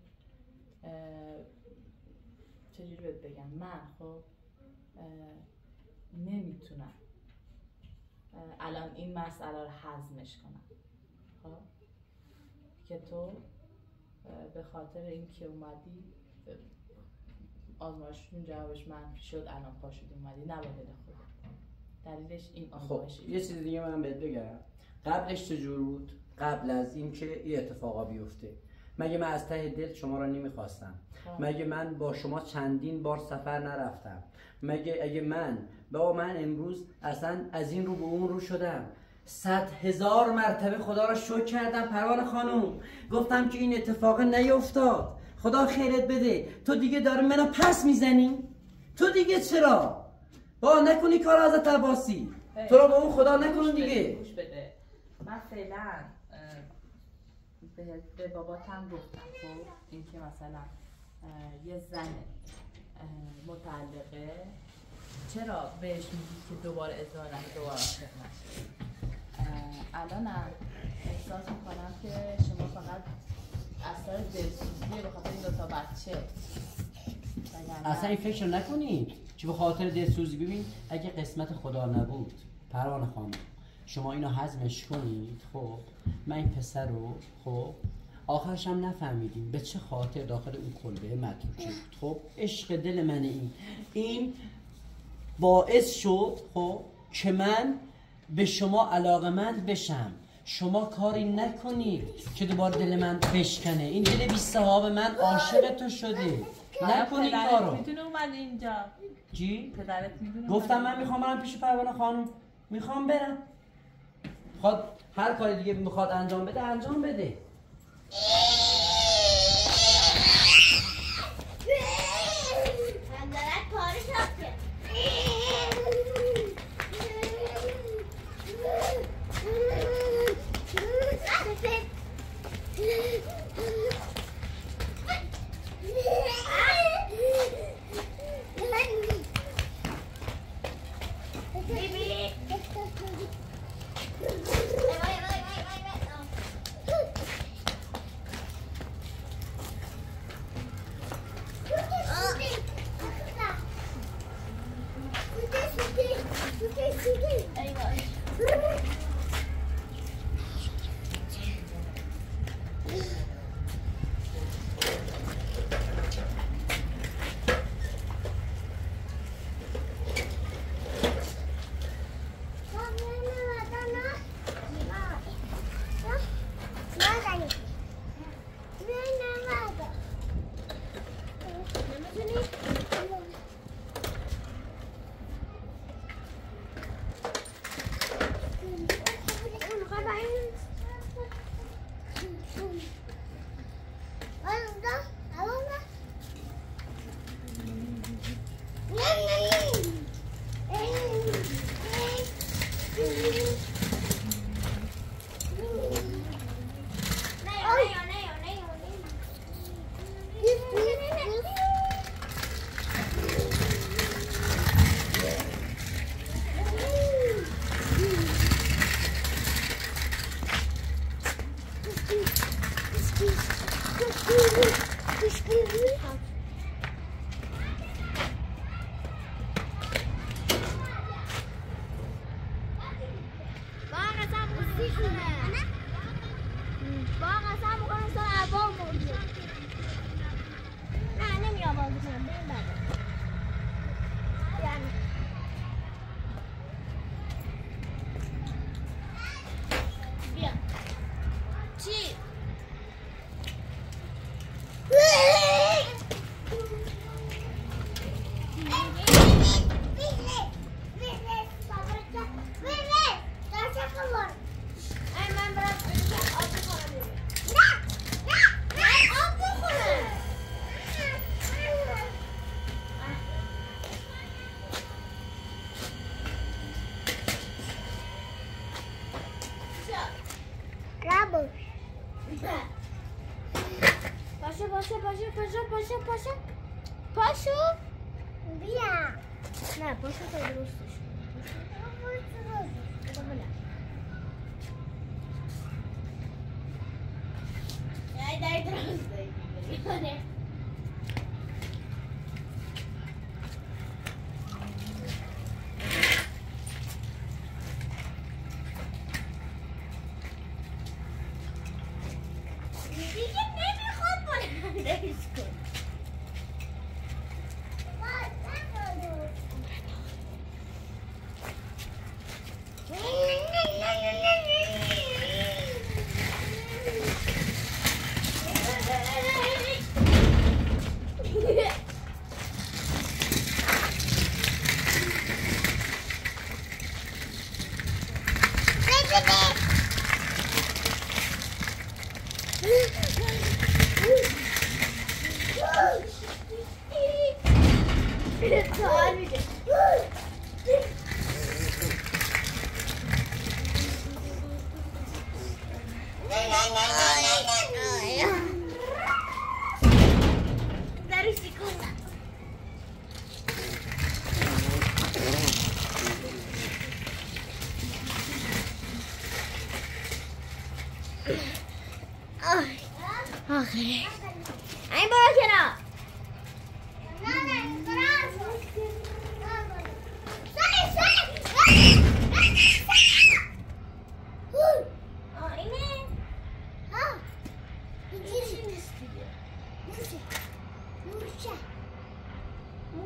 چجوری بهت بگم، من خب نمیتونم الان این مسئله رو هضمش کنم، خب که تو به خاطر اینکه اومدی آزمایشتون جوابش منفی شد، الان پاشد اومدی، نباید خودت. دلیلش این آزمایشه. خب یه چیز دیگه من بهت بگم، قبلش چجور بود؟ قبل از اینکه این اتفاقا بیفته، مگه من از ته دل شما را نمیخواستم؟ مگه من با شما چندین بار سفر نرفتم؟ مگه اگه من امروز اصلا از این رو به اون رو شدم، 100,000 مرتبه خدا را شکر کردم پروانه خانم، گفتم که این اتفاق نیفتاد، خدا خیرت بده. تو دیگه داره منو پس میزنی؟ تو دیگه چرا؟ نکنی کار حضرت عباسی، تو رو با اون خدا نکنون دیگه. گوش بده، من فعلا به باباتم گفتم خب اینکه مثلا یه زن مطلقه چرا بهش میگی که دوباره ازدواج نکنه، دوباره عاشق نشه. الانم احساس میکنم که شما فقط اثر دلسوزیه به خاطر این 2 تا بچه. اصلا این فکر نکنید که به خاطر دلسوزی. ببین اگه قسمت خدا نبود پروانه خانم، شما اینو هضمش کنید. خب من این پسر رو خب آخرش هم نفهمیدیم به چه خاطر داخل اون کلبه متروکه بود. خب عشق دل من این باعث شد خب که من به شما علاقمند بشم. شما کاری نکنید که دوباره دل من بشکنه. این دل بی صاحب من عاشق تو شده. نکنی کارو. میتونه اومد اینجا. چی؟ پدرت میدونه. گفتم من میخوام برم پیش پروانه خانم. میخوام برم. خواهد هر کاری دیگه میخواد انجام بده انجام بده. پاشو بیا نه پاشو تا درستش داری درست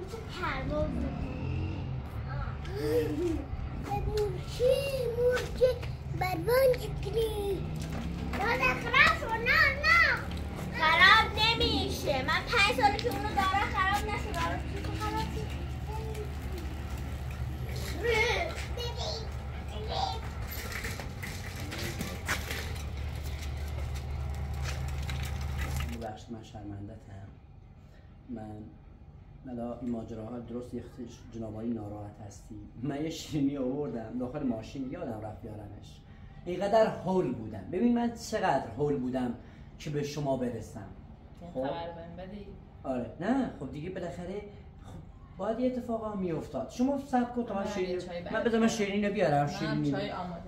مثل پرواز مورچه بدوان جگری داده خراب شد. نه خراب نمیشه. من 5 ساله که اونو داره خراب نشد. خراب ببخشید من شرمنده‌ام. من این ماجراها درست یک جنابالی ناراحت هستی. من یه شیرینی آوردم داخل ماشین، یادم رفت بیارمش. اینقدر هول بودم. ببین من چقدر هول بودم که به شما برسم. خب خبر بهم بدی؟ آره نه خب دیگه بالاخره باید یه اتفاقا میافتاد. شما صبر کن تا من شیرین من بذارم شیرین رو بیارم. شیرین چای آماده.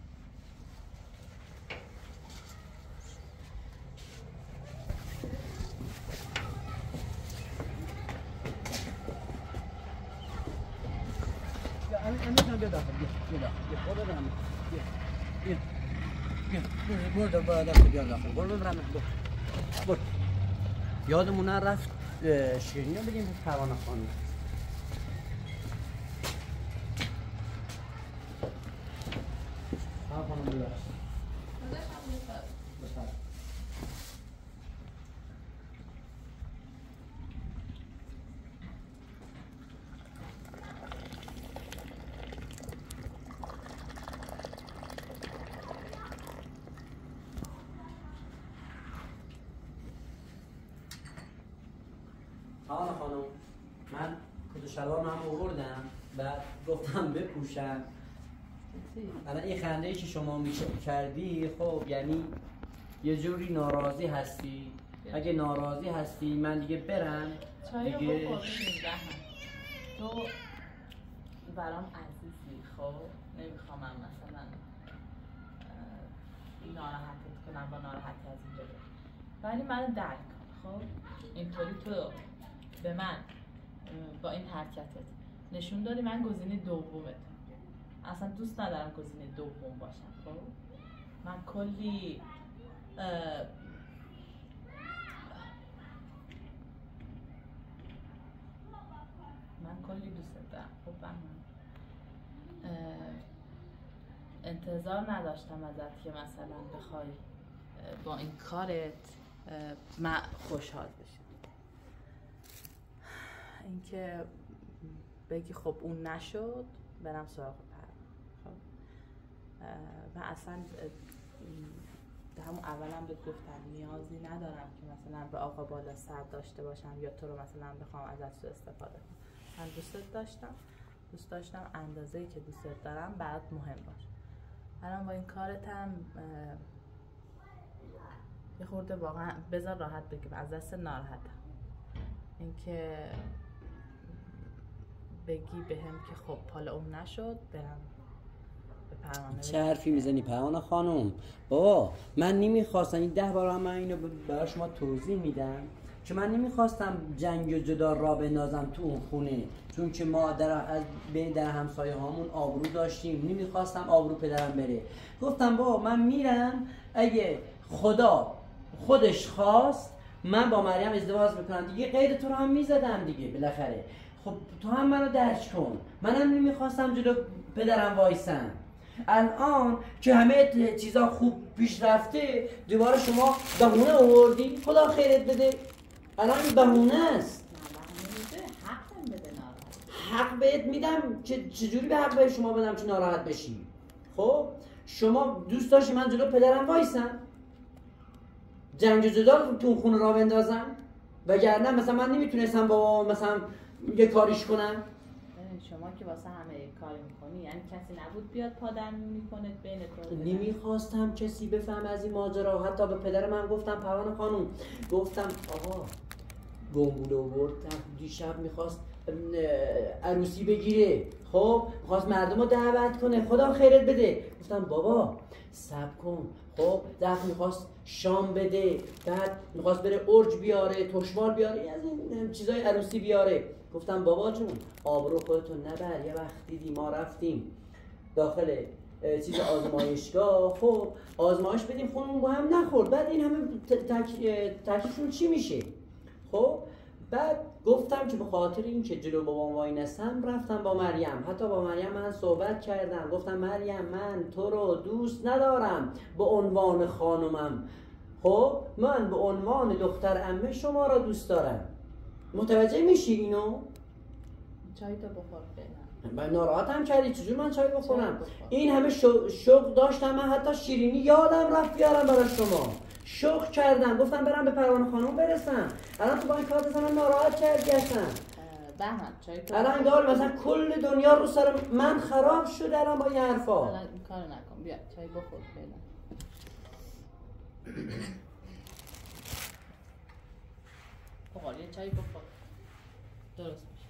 بیا داخل بیا داخل یادمون رفت شیرینی رو بدیم به پروانه خانم. خانم ببخشید. خانم من کت و شلوارم هم آوردم بعد گفتم بپوشم. الان این خنده‌ای که شما کردی خب یعنی یه جوری ناراضی هستی. اگه ناراضی هستی من دیگه برم چای دیگه. رو تو برام عزیزی. خب نمیخوام من مثلا ناراحتت کنم با ناراحتی از اینجا برم، ولی منو درک کن. خب اینطوری تو به من با این حرکتت نشون دادی من گزینه دومتم. اصلا دوست ندارم گزینه دوم باشم. خب من کلی دوست دارم. خب انتظار نداشتم ازت که مثلا بخوای با این کارت من خوشحال بشم. اینکه بگی خب اون نشد برم سراغ خب من اصلا همون اولم بهت گفتم نیازی ندارم که مثلا به آقا بالا سر داشته باشم یا تو رو مثلا بخوام ازت سوء استفاده کنم. من دوست داشتم اندازه‌ای که دوست دارم برات مهم باشه. الان با این کارتم یه خورده واقعا بذار راحت بگم از دست ناراحتم. اینکه بگی بهم که خب حالا اون نشد برم به پروانه. چه حرفی میزنی پروانه خانم؟ بابا من نمیخواستم این 10 بار هم من اینو برای شما توضیح میدم که من نمیخواستم جنگ و جدال را بندازم تو اون خونه، چون که ما از بین در همسایه هامون آبرو داشتیم. نمیخواستم آبرو پدرم بره. گفتم بابا من میرم اگه خدا خودش خواست من با مریم ازدواج میکنم دیگه. غیر تو رو هم میزدم دیگه بالاخره. خب تو هم منو درک کن. منم نمیخواستم جلو پدرم وایسم. الان که همه چیزا خوب پیش رفته دوباره شما بهونه آوردی. خدا خیرت بده. الان این بهونه است. حق بهت میدم. چجوری به حق به شما بدم که ناراحت بشی؟ خب شما دوست داشتی من جلو پدرم وایسم جنگ و جدال تو خونه را بندازم؟ وگرنه مثلا من نمیتونستم با مثلا یه کاریش کنم. شما که واسه همه کاری میکنی یعنی کسی نبود بیاد پادرمی کنه بین تو؟ نمیخواستم کسی بفهم از این ماجرا. حتی به پدر من گفتم پروانه خانم، گفتم آقا گنگوله آورد دیشب میخواست عروسی بگیره. خب میخواست مردم رو دعوت کنه. خدا خیرت بده. گفتم بابا صبر کن. خب دفعه میخواست شام بده، بعد میخواست بره ارج بیاره، تشمال بیاره، از این چیزای عروسی بیاره. گفتم بابا جون آبرو خودتون نبر. یه وقت دیدی ما رفتیم داخل چیز آزمایشگاه، خب آزمایش بدیم خونمون با هم نخورد، بعد این همه تکلیفشون چی میشه؟ خب بعد گفتم که به خاطر این که جلو بابام وای نستم رفتم با مریم، حتی با مریم من صحبت کردم، گفتم مریم من تو رو دوست ندارم به عنوان خانومم، خب من به عنوان دختر عمه شما را دوست دارم. متوجه میشی اینو؟ چای تو بخور فعلا. من ناراحتم کردی، چجور من چای بخورم؟ این همه شوق داشتم، من حتی شیرینی یادم رفت بیارم برای شما. شوق کردم، گفتم برم به پروانه خانم برسم. الان تو با این کار بزنم ناراحت کردی هستم. بهمن چای تو الان دار مثلا کل دنیا رو سر من خراب شده الان با این حرفا. الان این کارو نکن، بیا چای بخور فعلا. بخور یه چای بخور. درست میشه.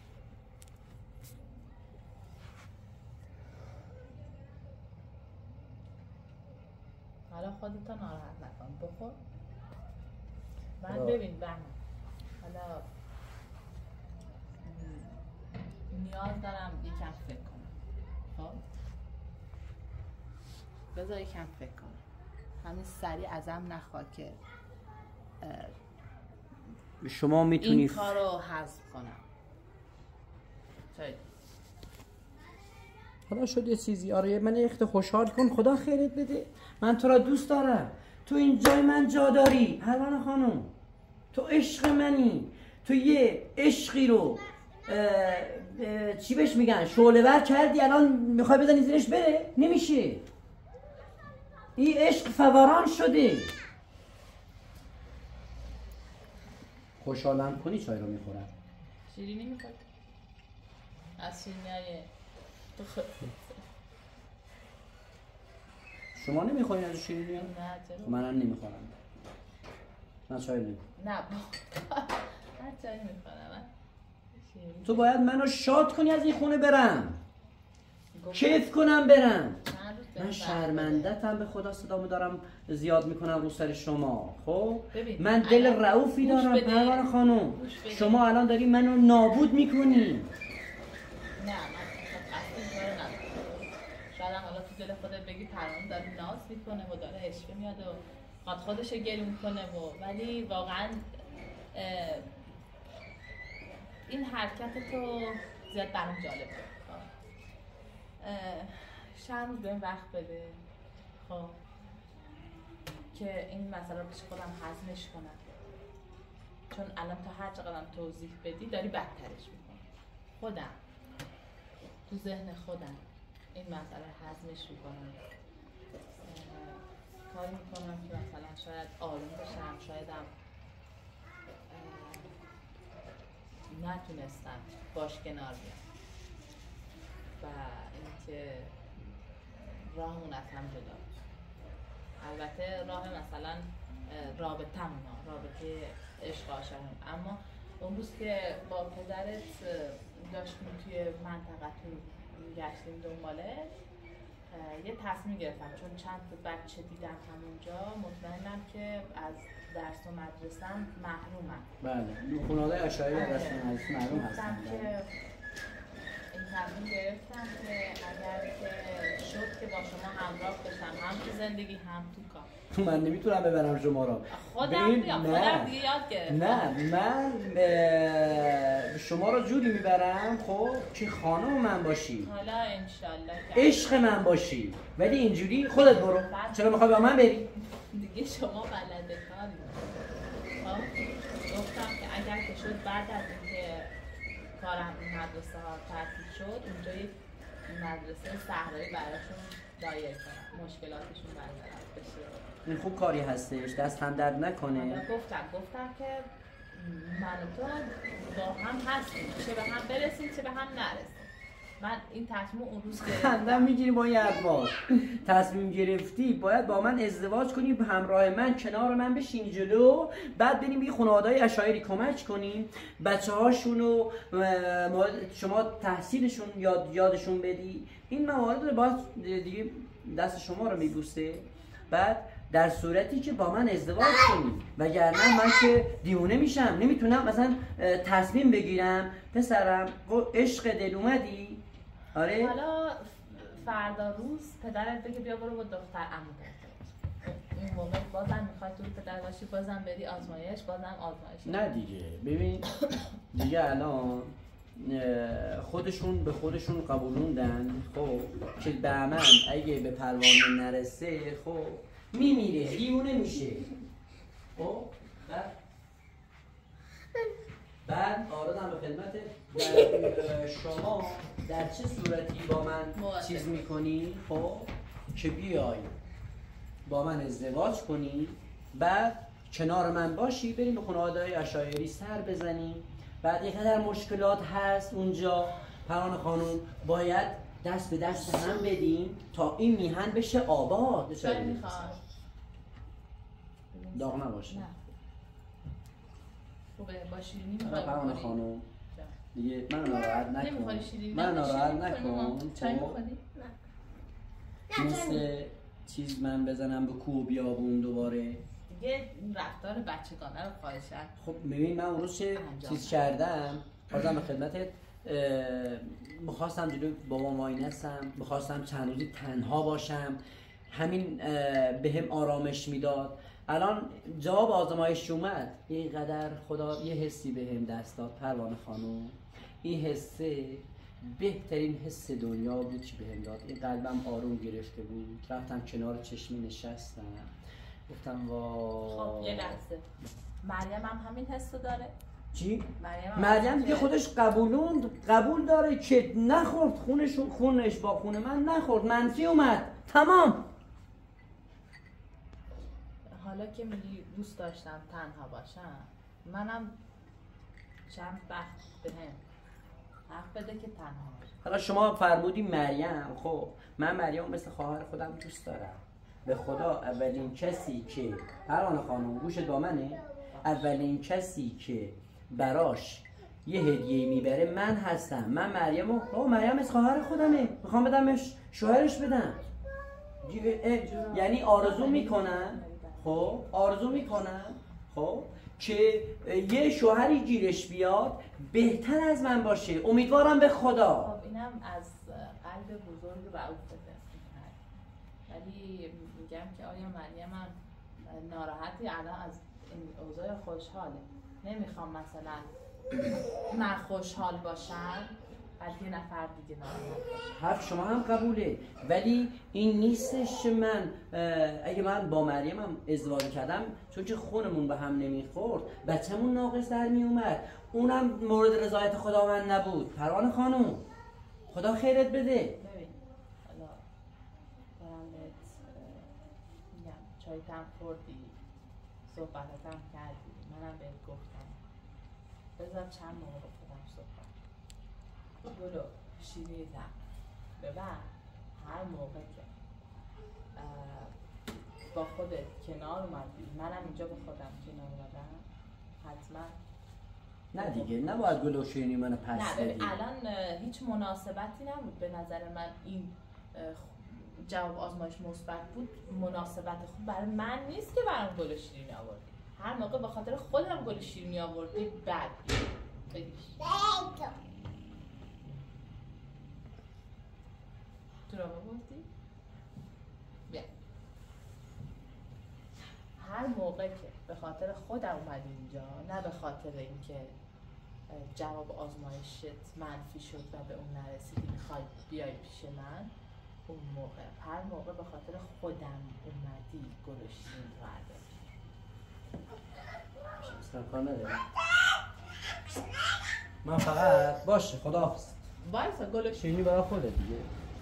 حالا خودتو ناراحت نکن، بخور. من ببین بهمن حالا نیاز دارم یکم فکر کنم. خب بذار یکم فکر کنم، همین سریع ازم نخواه که شما میتونی این کار رو حذف کنم. حالا شد یه چیزی، آره من اخت خوشحال کن، خدا خیرت بده، من تو را دوست دارم، تو این جای من جا داری پروانه خانم، تو عشق منی، تو یه عشقی رو چی بهش میگن شعله ور کردی، الان میخوای بزنی زیرش بره؟ نمیشه، این عشق فوران شده. خوشحالم کنی چای رو میخورم. شیرینی میخواد؟ از شیرینی های شما نمیخورین از شیرینی؟ نه چرا؟ منم نمیخورم. من چای نمیخورم. نه من چای نمیخورم. تو باید منو شاد کنی از این خونه برم، کیف کنم برم. من شرمندتم به خدا، صدامو دارم زیاد میکنم رو سر شما. خب من دل رئوفی دارم پروانه خانم، شما الان داری منو نابود میکنی. نه من اصلا کارو ندارم. شاید حالا تو دل خودت بگی پروانه داره ناز میکنه و داره عشق میاد و قد خودشو گرون کنه ولی واقعا این حرکت تو زیاد برام جالبه. چند روز بهم وقت بده خب که این مسئله رو پیش خودم هضمش کنم، چون الان تا هر چقدرم توضیح بدی داری بدترش میکنی. خودم تو ذهن خودم این مسئله هضمش میکنم، کاری میکنم که مثلا شاید آروم بشم، شایدم نتونستم باش کنار بیام و اینکه راهمون از هم جدا. البته راه مثلا رابطه‌مون، رابطه عشق عاشقیم، اما اون روز که با پدرت داشتیم توی منطقه‌تون گشتیم دنباله، یه تصمیم گرفتم چون چند تا بچه دیدم همونجا، مطمئنم که از درس و مدرسم محرومم. بله خانواده اشعری درس و مدرسه محروم هستن. این تصمیم گرفتم که اگر که شد که با شما همراه بشم، هم تو زندگی هم تو کار. من نمیتونم ببرم شما را. خودم میام، خودم دیگه یاد گرفتم. نه من شما را جوری میبرم خب که خانم من باشی، حالا انشالله عشق من باشی، ولی اینجوری خودت برو. چرا میخوای با من بری؟ دیگه شما بلده کاری. گفتم که اگر که شد بعد از اینکه کارم این مدرسه ها تعطیل شد، اونجا یک مدرسه صحرایی براشون دایر کنم، مشکلاتشون برطرف بشه. این خوب کاری هستش، دست هم درد نکنه. گفتم که من و تو با هم هستیم، چه به هم برسیم چه به هم نرسیم. من این تصمیم اون روز که خندم میگیری با این حرفات. تصمیم گرفتی باید با من ازدواج کنی، به همراه من کنار من بشینی جلو، بعد بریم به خانواده‌های اشایری کمک کنیم، بچه‌هاشونو شما تحصیلشون یادشون بدی. این موارد رو باید دیگه دست شما رو میبوسه. بعد در صورتی که با من ازدواج کنی، وگرنه من که دیوونه میشم، نمیتونم مثلا تصمیم بگیرم. پسرم عشق دل اومدی؟ آره حالا فردا روز پدرت بگه بیا برو با دختر عمو ازدواج. این موقع بازم میخوای تو پدر باشی بازم بری آزمایش بازم آزمایش. نه دیگه ببین دیگه الان خودشون به خودشون قبولوندن خب که بهمن اگه به پروانه نرسه خب میمیره دیوونه میشه خب بعد آردم به خدمت در شما در چه صورتی با من چیز میکنی خب که بیای با من ازدواج کنی بعد کنار من باشی بریم به خانواده‌های عشایری سر بزنیم بعد اینقدر مشکلات هست اونجا پروانه خانم باید دست به دست هم بدیم تا این میهن بشه آباد. چای میخواد؟ داغ نباشه. نه خوبه با شیرینی میخوای پروانه خانم دیگه من ناراحت نکن. نمیخوری شیرینی؟ من ناراحت نکن. چای میخوری؟ نه مثل چیز من بزنم به کوه و بیابون دوباره دیگه رفتار بچگانه رو خواهشن. خب ببین من اون روز چه چیز کردم آردم به خدمتت میخواستم جلوی بابام واینستم میخواستم چند روزی تنها باشم همین به هم آرامش میداد. الان جواب آزمایش اومد اینقدر خدا یه حسی به هم دست داد پروانه خانم این حسه بهترین حس دنیا بود که بهم داد. این قلبم آروم گرفته بود رفتم کنار چشمی نشستم گفتم خب یه لحظه مریم هم همین حسو داره؟ چی؟ مریم دیگه خودش قبول داره که نخورد خونش با خون من نخورد منفی اومد تمام. حالا که میگی دوست داشتم تنها باشم منم چند وقت بهم حق بده که تنها باشم. حالا شما فرمودی مریم خب من مریم مثل خواهر خودم دوست دارم به خدا. اولین کسی که پروانه خانم گوشت با منه اولین کسی که براش یه هدیه میبره من هستم. من مریم از خواهر خودمه میخوام بدمش شوهرش بدم. یعنی آرزو میکنم خب که یه شوهری گیرش بیاد بهتر از من باشه امیدوارم به خدا. خب اینم از قلب بزرگ رؤوفه ولی میگم که آیا مریم هم ناراحتی الان از این اوضاع خوشحاله نمیخوام مثلا من خوشحال باشم از یه نفر دیگه ناراحت باشه. حرف شما هم قبوله ولی این نیستش من اگه من با مریمم ازدواج کردم چون که خونمون به هم نمیخورد بچه‌مون ناقص در میومد اونم مورد رضایت خداوند نبود. پروانه خانم خدا خیرت بده. ببین حالا دارم بهت میگم چایتم خوردی صحبتتم کردی منم بهت گفتم بذار چند موقع با خودم صحبت گلو شیریدم ببر هر موقع که با خودت کنار اومدی منم اینجا با خودم کنار اومدم حتما نه دیگه نباید گل و شیرینی منو پس نه بدی. الان هیچ مناسبتی نبود به نظر من این جواب آزمایش مثبت بود مناسبت خوب برای من نیست که برام گل و شیرینی آوردی. هر موقع به خاطر خودم گل و شیرینی آوردی بد بگیش تو را بردی؟ بیا هر موقع که به خاطر خودم اومدی اینجا نه به خاطر اینکه جواب آزمایشت منفی شد و به اون نرسیدی میخوای بیای پیش من اون موقع هر موقع به خاطر خودم اومدی گل و شیرینی برداری. کار نداره من فقط باشه خداحافظ وایسا گل و شیرینی برای خودت دیگه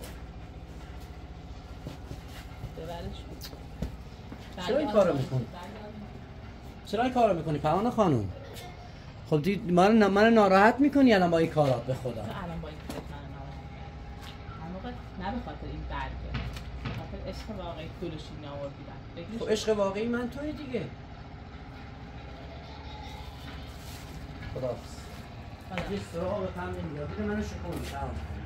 ببرش. چرا این کارو میکنی؟ چرا این کارو میکنی پروانه خانم؟ خب دیگه من ناراحت میکنی الان با این کارات به خدا. الان با این کارات من ناراحت هر موقع نه به خاطر این برگه به خاطر عشق واقعی گل و شیرینی آوردی بعد. خب عشق واقعی من توی دیگه. خداحافظ. یه سراغ به هم نمیاد. منو شکر می‌کنم.